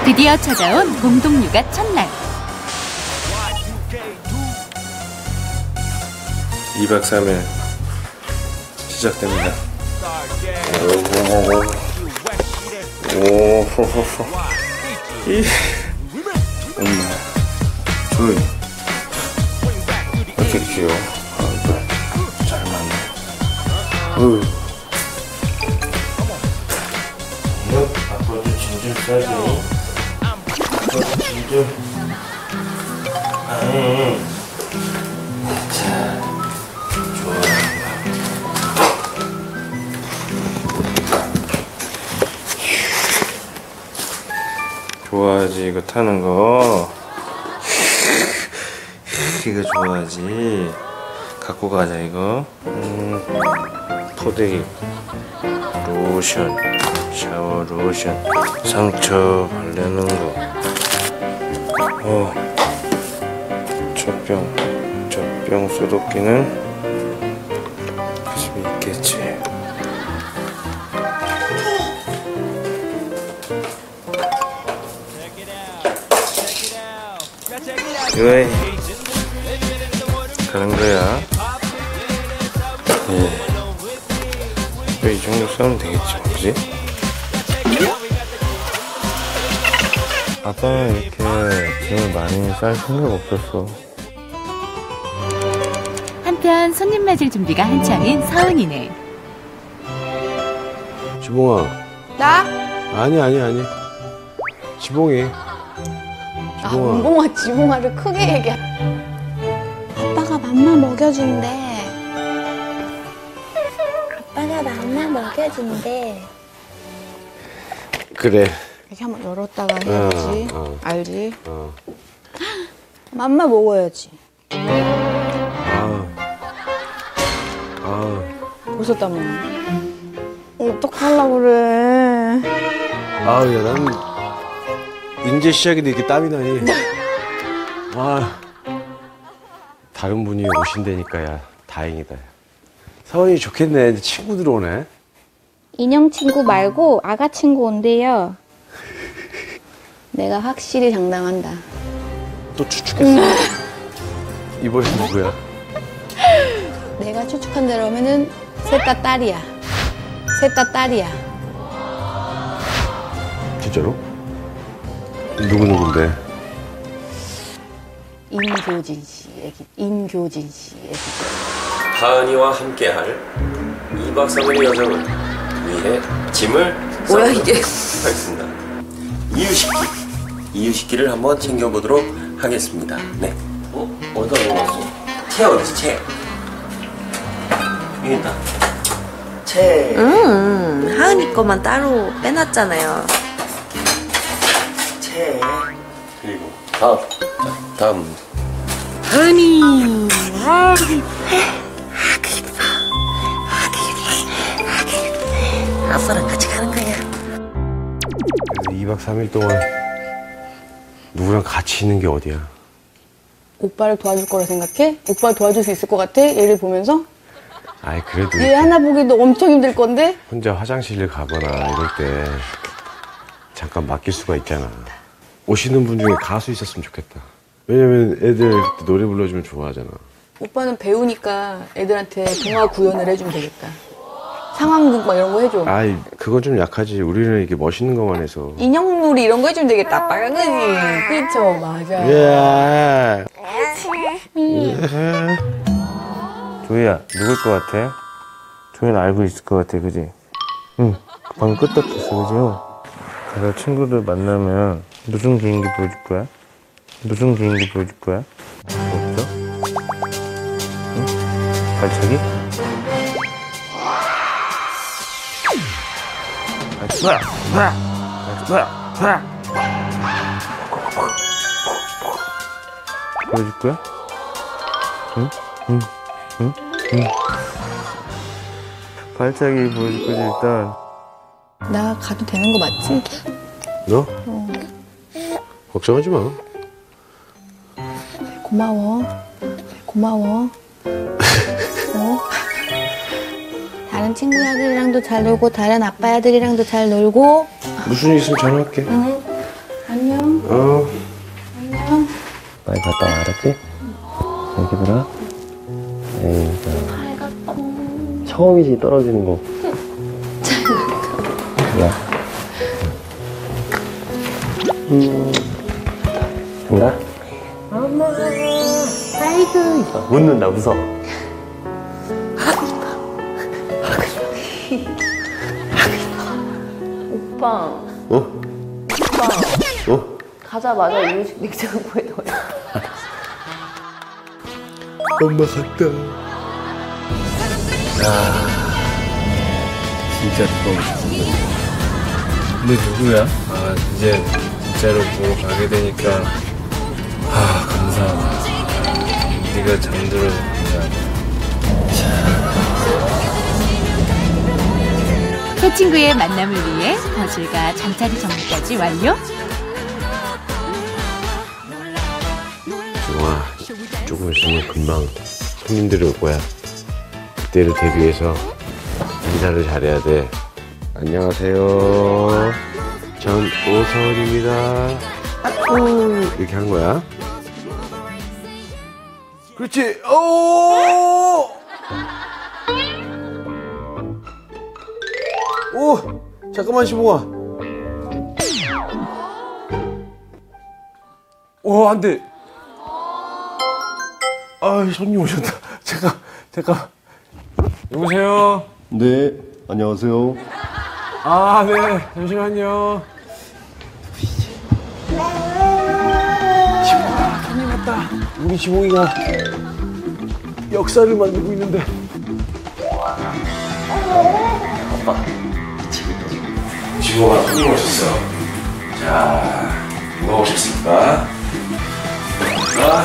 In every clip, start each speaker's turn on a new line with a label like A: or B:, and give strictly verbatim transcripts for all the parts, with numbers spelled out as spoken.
A: 드디어 찾아온 공동육아 첫날.
B: 이박 삼일 시작됩니다. 오호호호. 이 엄마 조이 이렇게 귀여워. 아, 잘 맞네. 어휴. 이거 아빠도 진줄 싸지. 아빠도 진줄. 아니. 자, 좋아. 좋아하지 이거 타는 거. 이거 좋아하지. 갖고 가자 이거. 음, 포대기, 로션, 샤워 로션, 상처 바르는 거. 어, 젖병, 젖병 소독기는 집에 있겠지. 왜 가는 거야? 예. 이 정도 싸면 되겠지, 그지? 아빠는 이렇게 짐을 많이 쌀 생각 없었어.
A: 한편 손님 맞을 준비가 한창인 서은이네.
C: 지봉아.
D: 나?
C: 아니 아니 아니. 지봉이.
D: 아, 은봉아, 지봉아를 크게 얘기해.
E: 아빠가 맘마 먹여준대. 아빠가 맘마 먹여준대.
C: 그래.
D: 이렇게 한번 열었다가 해야지.
C: 어, 어.
D: 알지?
C: 어.
D: 맘마 먹어야지.
C: 아. 아.
D: 벌써 땀나. 어떡하려고 그래.
C: 아우, 야, 난 이제 시작인데 이렇게 땀이 나니. 아. 다른 분이 오신다니까, 야. 다행이다. 사원이 좋겠네. 이제 친구들 오네.
E: 인형 친구 말고 아가 친구 온대요.
D: 내가 확실히 장담한다.
C: 또 추측했어. 이번엔 누구야?
D: 내가 추측한 대로 하면은 셋 다 딸이야. 셋 다 딸이야.
C: 진짜로? 누구누군데?
D: 임교진 씨 얘기. 임교진 씨 얘기.
B: 하은이와 함께할 이박 삼일의 여정을 위해 짐을
D: 뭐야, 이게?
B: 하겠습니다. 이유식기, 이유식기를 한번 챙겨보도록 하겠습니다. 네. 어? 어디다 놓았어? 채 어디지? 채. 여기 있다. 채.
F: 음, 하은이 거만 따로 빼놨잖아요.
B: 채. 그리고 다음. 자, 다음.
F: 하은이. 아, 하기 이뻐. 하기 이뻐. 하기 이뻐. 아빠랑 같이 가는 거야.
C: 그래서 이박 삼일 동안 누구랑 같이 있는 게 어디야?
D: 오빠를 도와줄 거라 생각해? 오빠를 도와줄 수 있을 것 같아? 얘를 보면서?
C: 아이, 그래도.
D: 얘 하나 보기도 엄청 힘들 건데?
C: 혼자 화장실을 가거나 이럴 때 잠깐 맡길 수가 있잖아. 오시는 분 중에 가수 있었으면 좋겠다. 왜냐면 애들 그때 노래 불러주면 좋아하잖아.
D: 오빠는 배우니까 애들한테 동화 구현을 해주면 되겠다. 상황극 막 이런 거 해줘.
C: 아이, 그건 좀 약하지. 우리는 이게 멋있는 것만 해서.
D: 인형놀이 이런 거 해주면 되겠다. 아빠가 그지? 그쵸, 맞아.
C: 예.
B: 조이야, 누굴 것 같아? 조이는 알고 있을 것 같아, 그지? 응, 방금 끄떡했어, 그지? 내가 친구들 만나면 무슨 개인기 보여줄 거야? 무슨 개인기 보여줄 거야? 없어? 응? 발차기? 으아! 으아! 으아! 으아! 보여줄 거야? 응? 응? 응? 응? 발차기 보여줄 거지, 일단.
D: 나 가도 되는 거 맞지?
C: 너?
D: 어.
C: 걱정하지 마.
D: 고마워. 고마워. 어? 다른 친구들이랑도 잘 놀고 다른 아빠 애들이랑도 잘 놀고.
C: 무슨 일 있으면 전화할게.
D: 응. 안녕.
C: 어.
D: 안녕.
C: 많이 갔다 와, 알았지? 여기들아. 에이, 처음이지, 떨어지는 거. 야. 음. 간다? 엄마. 아이고. 웃는다, 웃어.
G: 오빠.
C: 어?
G: 오빠.
C: 어?
G: 가자마자 이유식 냉장고에 넣어.
C: 엄마 갔다. 야, 진짜 너무 좋습니다.
B: 근데 누구야? 아 이제 진짜로 보러 가게 되니까 아 감사하다. 네가 잠들어서 감사하다.
A: 새 친구의 만남을 위해 거실과 잠자리 정리까지 완료.
C: 지용아, 조금 있으면 금방 손님들이 올 거야. 그때를 대비해서 인사를 잘해야 돼. 안녕하세요. 전 오서원입니다. 아, 이렇게 하는 거야. 그렇지. 오! 오! 잠깐만, 시봉아. 오, 안 돼. 아, 손님 오셨다. 잠깐, 잠깐.
B: 여보세요.
H: 네, 안녕하세요.
B: 아 네 잠시만요.
C: 지봉아, 손님 왔다. 우리 지봉이가 역사를 만들고 있는데. 아빠, 지봉아, 손님 오셨어. 자, 누가 오셨습니까? 아.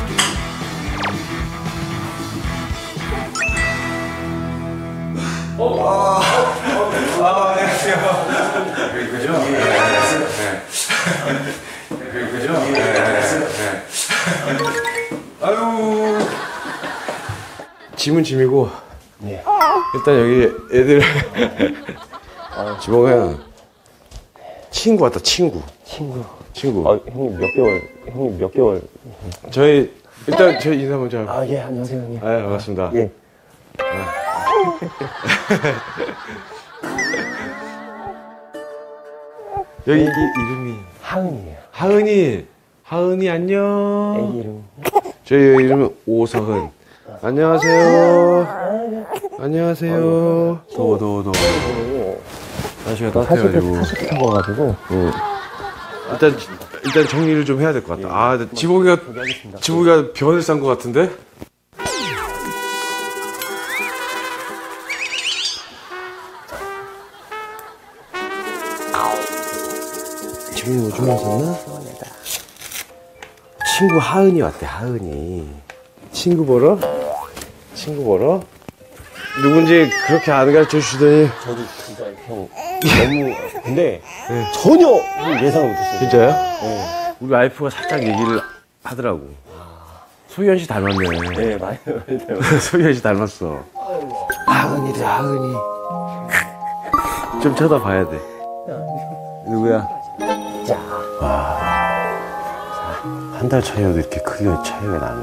C: 어? 아, 아, 안녕하세요. 그죠? 네. 네. 그죠? 네. 네. 아유. 짐은 짐이고. 네. 일단 여기 애들. 아, 지봉아. 친구 왔다, 친구. 친구. 친구.
H: 아, 형님 몇 개월, 형님 몇 개월.
C: 저희, 일단 저희 인사 먼저.
H: 아, 예, 안녕하세요, 형님.
C: 아, 반갑습니다.
H: 예.
C: 여기 이, 이름이
H: 하은이에요.
C: 하은이. 하은이 안녕.
H: 애기 이름.
C: 저희 이름은 오서은. 안녕하세요. 안녕하세요. 더워 더워 더워. 날씨가 따뜻해가지고.
H: 사실 타고 와가지고.
C: 응. 일단 일단 정리를 좀 해야 될 것 같다. 아, 지복이가 지복이가 변을 싼 것 같은데? 지복이 오줌 마셨나? 친구 하은이 왔대. 하은이. 친구 보러? 친구 보러? 누군지 그렇게 안 가르쳐 주시더니.
H: 저도 진짜 형 너무 근데 전혀 예상을 못했어요.
C: 진짜요?
H: 네.
C: 우리 와이프가 살짝 얘기를 하더라고. 소희연 씨 닮았네.
H: 네, 많이 많이
C: 소희연 씨 닮았어. 하은이다, 하은이. 좀 쳐다봐야 돼. 누구야? 와. 한 달 차이여도 이렇게 크게 차이가 나네.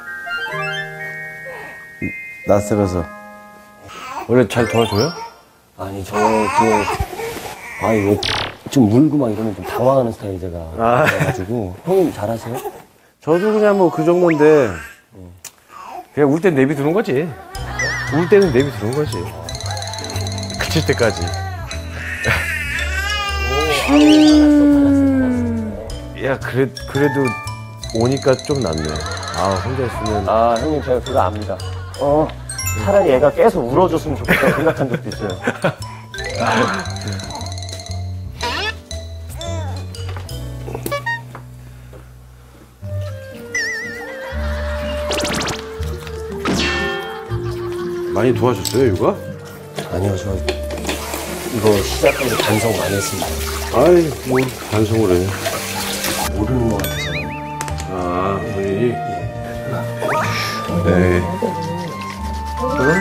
C: 낯설어서. 원래 잘 도와줘요?
H: 아니 저 지금 아 이거 좀 물고 막 이러면 좀 당황하는 스타일 제가.
C: 아.
H: 그래가지고 형님 잘하세요?
C: 저도 그냥 뭐 그 정도인데 그냥 울 땐 내비 두는 거지. 울 때는 내비 두는 거지. 그칠 때까지. 야 그래 그래도 오니까 좀 낫네. 아 혼자 있으면.
H: 아 형님 제가 그거 압니다. 어 차라리 애가 계속 울어줬으면 좋겠다고 생각한 적도 있어요.
C: 많이 도와줬어요 육아?
H: 아니요 저 이거 시작하면서 반성 많이 했습니다.
C: 아이 뭐 반성을 해.
H: 모르는 것 같아서.
C: 아 본인이? 네. 응?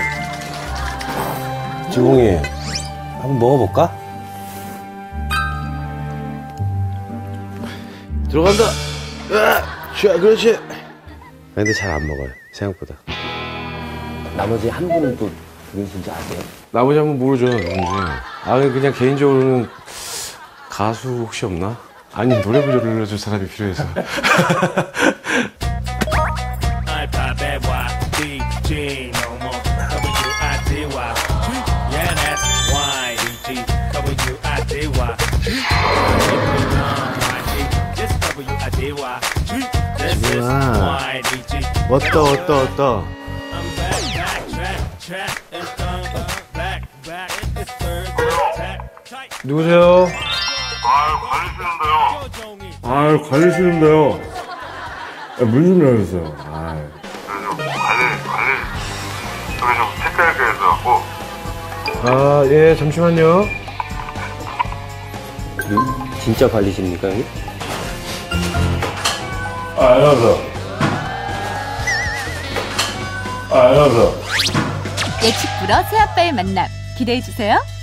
C: 지공이 한번 먹어볼까? 들어간다. 아, 자, 그렇지. 근데 잘 안 먹어요. 생각보다.
H: 나머지 한 분은 또 누구신지 아세요?
C: 나머지 한 번 모르죠, 누군지. 아, 그냥 개인적으로는 가수 혹시 없나? 아니, 노래 불러줄 사람이 필요해서. 지훈아, 왔다, 왔다, 왔다. 누구세요? 아, 관리 쓰는데요. 아, 문 좀 열어주세요. 아,
I: 관리, 관리. 여기 좀 택배할게 해서 갖고.
C: 아, 예, 잠시만요.
H: 진짜 관리십니까, 여기?
B: 아, 안녕하세요. 아, 안녕하세요.
A: 예측 불허 새아빠의 만남 기대해주세요.